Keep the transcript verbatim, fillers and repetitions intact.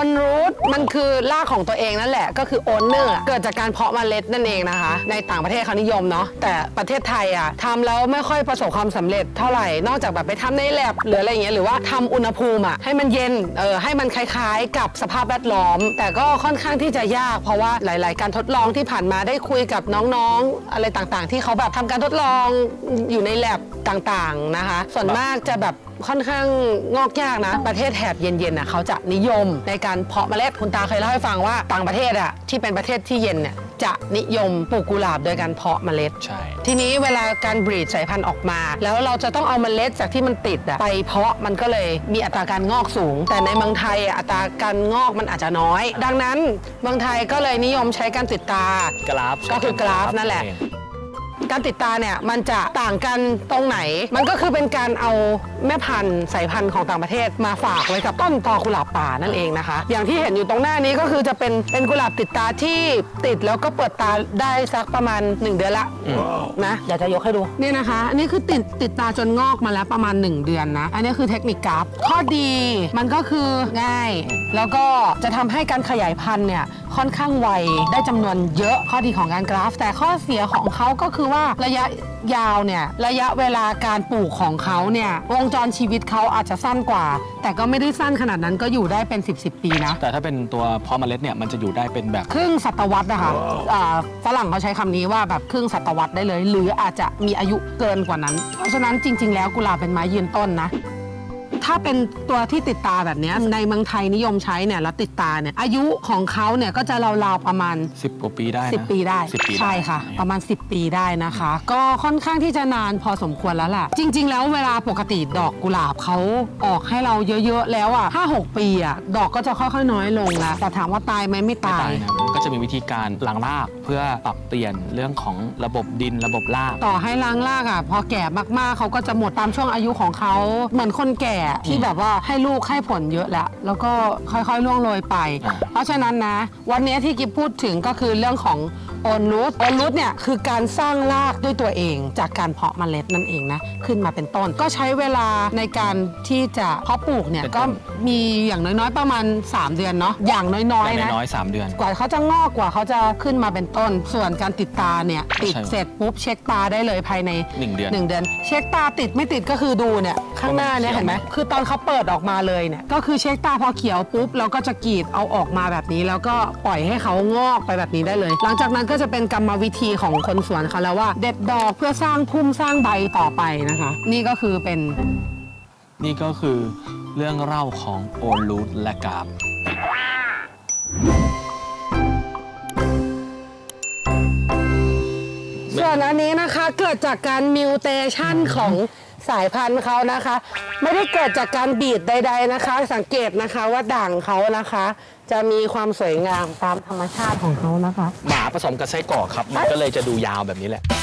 อนรูทมันคือรากของตัวเองนั่นแหละก็คือโอนเนอร์เกิดจากการเพาะเมล็ดนั่นเองนะคะในต่างประเทศเขานิยมเนาะแต่ประเทศไทยอ่ะทำแล้วไม่ค่อยประสบความสำเร็จเท่าไหร่นอกจากแบบไปทำในแลบหรืออะไรเงี้ยหรือว่าทำอุณหภูมิอ่ะให้มันเย็นเออให้มันคล้ายๆกับสภาพแวดล้อมแต่ก็ค่อนข้างที่จะยากเพราะว่าหลายๆการทดลองที่ผ่านมาได้คุยกับน้องๆอะไรต่างๆที่เขาแบบทำการทดลองอยู่ในแลบต่างๆนะคะส่วนมากจะแบบค่อนข้างงอกยากนะประเทศแถบเย็นๆน่ะเขาจะนิยมในการเพาะเมล็ดคุณตาเคยเล่าให้ฟังว่าต่างประเทศอ่ะที่เป็นประเทศที่เย็นเนี่ยจะนิยมปลูกกุหลาบโดยการเพาะเมล็ดใช่ทีนี้เวลาการบรีดสายพันธุ์ออกมาแล้วเราจะต้องเอาเมล็ดจากที่มันติดอ่ะไปเพาะมันก็เลยมีอัตราการงอกสูงแต่ในเมืองไทยอัตราการงอกมันอาจจะน้อยดังนั้นเมืองไทยก็เลยนิยมใช้การติดตากราฟก็คือกราฟนั่นแหละการติดตาเนี่ยมันจะต่างกันตรงไหนมันก็คือเป็นการเอาแม่พันธุ์สายพันธุ์ของต่างประเทศมาฝากไว้กับต้นตอกุหลาบป่านั่นเองนะคะอย่างที่เห็นอยู่ตรงหน้านี้ก็คือจะเป็นเป็นกุหลาบติดตาที่ติดแล้วก็เปิดตาได้สักประมาณหนึ่งเดือนละนะอยากจะยกให้ดูนี่นะคะอันนี้คือติดติดตาจนงอกมาแล้วประมาณหนึ่งเดือนนะอันนี้คือเทคนิคกราฟข้อดีมันก็คือง่ายแล้วก็จะทำให้การขยายพันธุ์เนี่ยค่อนข้างไวได้จำนวนเยอะข้อดีของการกราฟแต่ข้อเสียของเขาก็คือว่าระยะยาวเนี่ยระยะเวลาการปลูกของเขาเนี่ยวงจรชีวิตเขาอาจจะสั้นกว่าแต่ก็ไม่ได้สั้นขนาดนั้นก็อยู่ได้เป็นสิบ สิบปีนะแต่ถ้าเป็นตัวเพาะเมล็ดเนี่ยมันจะอยู่ได้เป็นแบบครึ่งศตวรรษนะคะฝรั่งเขาใช้คำนี้ว่าแบบครึ่งศตวรรษได้เลยหรืออาจจะมีอายุเกินกว่านั้นเพราะฉะนั้นจริงๆแล้วกุหลาบเป็นไม้ยืนต้นนะถ้าเป็นตัวที่ติดตาแบบนี้ในเมืองไทยนิยมใช้เนี่ยแล้วติดตาเนี่ยอายุของเขาเนี่ยก็จะราวๆประมาณสิบกว่าปีได้สิบปีได้ใช่ค่ะประมาณสิบปีได้นะคะก็ค่อนข้างที่จะนานพอสมควรแล้วแหละจริงๆแล้วเวลาปกติดอกกุหลาบเขาออกให้เราเยอะๆแล้วอ่ะห้าหกปีอ่ะดอกก็จะค่อยๆน้อยลงแล้วแต่ถามว่าตายไหมไม่ตายก็จะมีวิธีการล้างรากเพื่อปรับเปลี่ยนเรื่องของระบบดินระบบรากต่อให้ล้างรากอ่ะพอแก่มากๆเขาก็จะหมดตามช่วงอายุของเขาเหมือนคนแก่ที่แบบว่าให้ลูกให้ผลเยอะแล้วแล้วก็ค่อยๆล่วงโรยไปเพราะฉะนั้นนะวันนี้ที่กิ๊บพูดถึงก็คือเรื่องของโอนรูทโอนรูทเนี่ยคือการสร้างรากด้วยตัวเองจากการเพาะเมล็ดนั่นเองนะขึ้นมาเป็นต้นก็ใช้เวลาในการที่จะเพาะปลูกเนี่ยก็มีอย่างน้อยๆประมาณสามเดือนเนาะอย่างน้อยๆนะน้อยๆสามเดือนกว่าเขาจะงอกกว่าเขาจะขึ้นมาเป็นต้นส่วนการติดตาเนี่ยติดเสร็จปุ๊บเช็คตาได้เลยภายในหนึ่งเดือนหนึ่งเดือนเช็คตาติดไม่ติดก็คือดูเนี่ยข้างหน้าเนี่ยเห็นไหมคือตอนเขาเปิดออกมาเลยเนี่ยก็คือเช็คตาพอเขียวปุ๊บเราก็จะกรีดเอาออกมาแบบนี้แล้วก็ปล่อยให้เขางอกไปแบบนี้ได้เลยหลังจากนั้นก็จะเป็นกรรมวิธีของคนสวนเขาแล้วว่าเด็ดดอกเพื่อสร้างพุ่มสร้างใบต่อไปนะคะนี่ก็คือเป็นนี่ก็คือเรื่องเล่าของโอนรูทและกราฟส่วนอันนี้นะคะเกิดจากการมิวเทชันของสายพันธุ์เขานะคะไม่ได้เกิดจากการบีดใดๆนะคะสังเกตนะคะว่าด่างเขานะคะจะมีความสวยงามตามธรรมชาติของเขานะคะหมาผสมกับไส้กรอกครับมันก็เลยจะดูยาวแบบนี้แหละ